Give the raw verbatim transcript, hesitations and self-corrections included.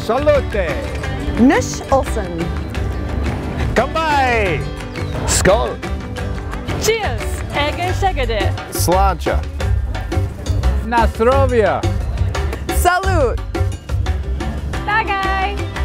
Salute! Nush Olsen. Kambay! Skål! Cheers! Ege Shegede! Sláinte! Na zdrowie! Salute. Bye guys!